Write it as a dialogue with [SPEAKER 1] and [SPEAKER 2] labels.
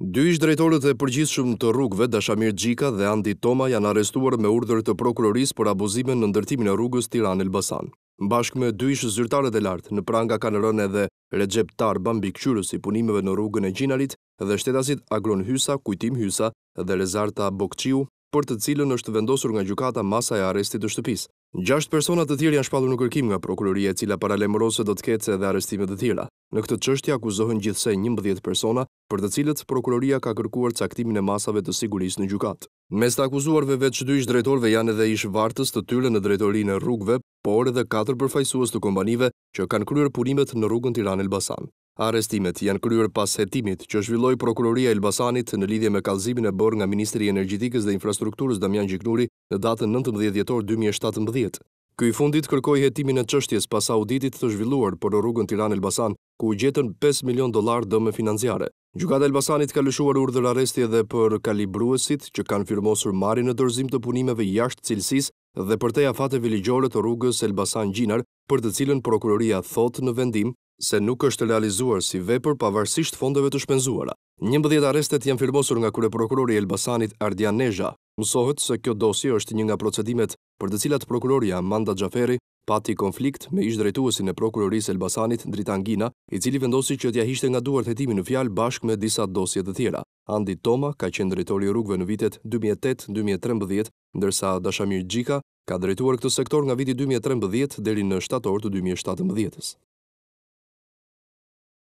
[SPEAKER 1] Dy ish drejtorët e përgjithshëm të rrugëve, Dashamir Xhika dhe Andi Toma, janë arrestuar me urdhër të prokurorisë për abuzimin në ndërtimin e rrugës Tiranë-Elbasan. Bashkë me dy ish zyrtarët e lartë, në pranga kanë rënë edhe Recep Tarba, mbikëqyrës i punimeve në rrugën e Gjinalit, dhe shtetasit Agron Hysa, Kujtim Hysa dhe Rezarta Bokçiu, për të cilën është vendosur nga gjykata masa e arrestit të shtëpisë. 6 persona të tjerë janë shpallur në kërkim nga prokuroria, e cila paralajmëron se do të ketë edhe arrestime të tjera. Në këtë çështje akuzohen gjithsej 11 persona, për të cilët prokuroria ka kërkuar caktimin e masave të sigurisë në gjykatë. Mes të akuzuarve veç 2 ish drejtorëve janë edhe ish vartës të tyre në drejtorinë e rrugëve, por edhe 4 përfaqësues të kompanive që kanë kryer punimet në rrugën Tiranë-Elbasan. Arrestimet janë kryer pas hetimit që zhvilloi prokuroria e Elbasanit në lidhje me kallëzimin e bërë nga Ministri i Energjetikës dhe Infrastrukturës Damian Gjiknuri në datën 19 dhjetor 2017. Ky i fundit kërkoi hetimin e çështjes pas auditit të zhvilluar për rrugën Tiranë-Elbasan, ku u gjetën $5 milion dëme financiare. Gjykata e Elbasanit ka lëshuar urdhër arresti edhe për kalibruesit që kanë firmosur marrjen në dorëzim të punimeve jashtë cilësisë dhe për te afateve ligjore të rrugës Elbasan-Gjinar, për të cilën prokuroria thotë në vendim se nuk është realizuar si vepër pavarësisht fondeve të shpenzuara. 11 arrestet janë firmosur nga kryeprokurori i Elbasanit Ardian Nezha. Mësohet se kjo dosje është një nga procedimet për të cilat prokuroria Amanda Xhaferi pati konflikt me ish-drejtuesin e prokurorisë Elbasanit Dritan Gina, i cili vendosi që t'ia hiqte nga duart hetimin në fjalë bashkë me disa dosje të tjera. Andi Toma ka qenë drejtori i rrugëve në vitet 2008-2013, ndërsa Dashamir Xhika ka drejtuar këtë sektor nga viti 2013 deri në shtator të 2017.